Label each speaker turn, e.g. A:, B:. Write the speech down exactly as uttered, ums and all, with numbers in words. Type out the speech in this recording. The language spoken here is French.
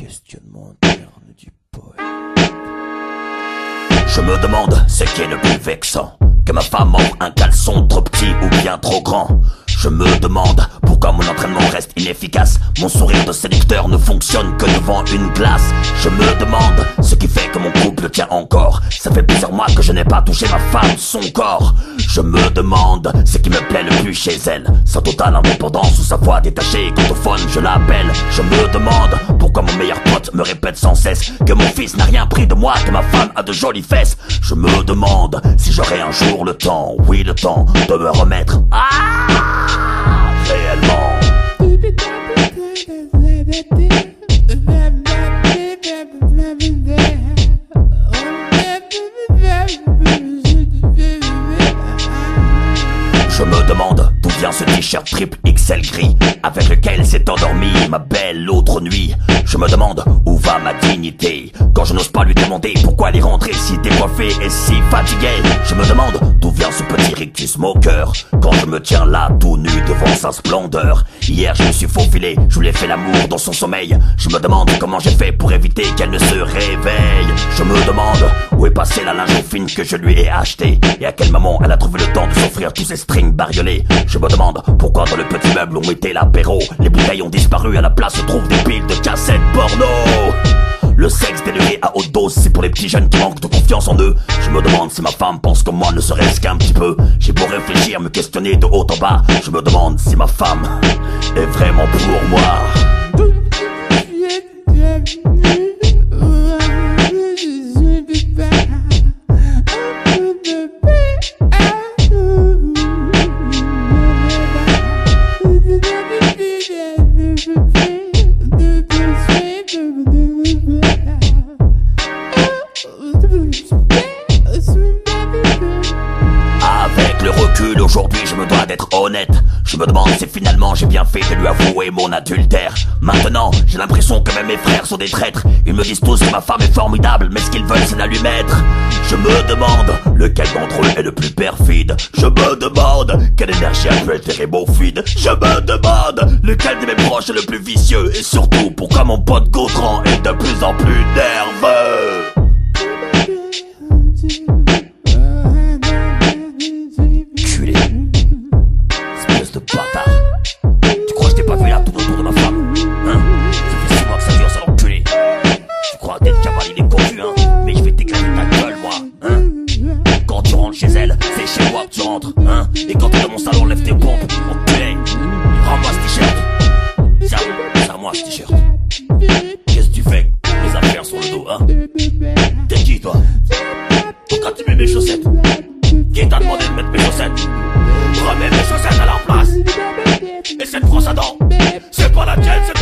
A: questionnement interne du poète.
B: Je me demande ce qui est le plus vexant, que ma femme offre un caleçon trop petit ou bien trop grand. Je me demande pourquoi mon entraînement reste inefficace. Mon sourire de séducteur ne fonctionne que devant une glace. Je me demande ce qui fait que mon couple tient encore. Ça fait plusieurs mois que je n'ai pas touché ma femme, son corps. Je me demande ce qui me plaît le plus chez elle, sa totale indépendance ou sa voix détachée. Quand au phone je l'appelle, je me demande pourquoi mon meilleur pote me répète sans cesse que mon fils n'a rien pris de moi, que ma femme a de jolies fesses. Je me demande si j'aurai un jour le temps, oui le temps, de me remettre. Ah, réellement. Je me demande d'où vient ce t-shirt triple X L gris avec lequel s'est endormie ma belle l'autre nuit. Je me demande où va ma dignité quand je n'ose pas lui demander pourquoi elle est rentrée si décoiffée et si fatiguée. Je me demande d'où vient ce petit rictus moqueur quand je me tiens là tout nu devant sa splendeur. Hier je me suis faufilé, je lui ai fait l'amour dans son sommeil. Je me demande comment j'ai fait pour éviter qu'elle ne se réveille. Je me demande où est passée la linge fine que je lui ai achetée et à quel moment elle a trouvé le temps de s'offrir tous ces strings bariolés. Je me demande pourquoi dans le petit meuble où était l'apéro, les bouteilles ont disparu, à la place se trouvent des piles de cassettes porno. Le sexe déliré à haute dose, c'est pour les petits jeunes qui manquent de confiance en eux. Je me demande si ma femme pense comme moi, ne serait-ce qu'un petit peu. J'ai beau réfléchir, me questionner de haut en bas, je me demande si ma femme est vraiment pour moi. Avec le recul aujourd'hui je me dois d'être honnête. Je me demande si finalement j'ai bien fait de lui avouer mon adultère. Maintenant j'ai l'impression que même mes frères sont des traîtres. Ils me disent tous que ma femme est formidable, mais ce qu'ils veulent c'est la lui mettre. Je me demande lequel d'entre eux est le plus perfide. Je me demande quelle énergie a pu altérer mon feed. Je me demande lequel de mes proches est le plus vicieux. Et surtout pourquoi mon pote Gautran est de plus en plus nerveux. Culé, espèce de bâtard. Tu crois que je t'ai pas vu là tout autour de ma femme, hein? Ça fait six mois que ça dure, ça l'enculé. Tu crois que t'es cavalier des confus, hein? Mais je vais t'éclater ta gueule, moi, hein? Quand tu rentres chez elle, c'est chez moi que tu rentres, hein? Et quand t'es dans mon salon, lève tes pompes, enculé. Rends-moi ce t-shirt. C'est à, c'est à moi ce t-shirt. Qu'est-ce que tu fais? Les affaires sur le dos, hein? T'es qui, toi? Pourquoi tu mets mes chaussettes? Qui t'a demandé de mettre mes chaussettes? Remets mes chaussettes à leur place. Et cette brosse à dents, c'est pas la tienne, c'est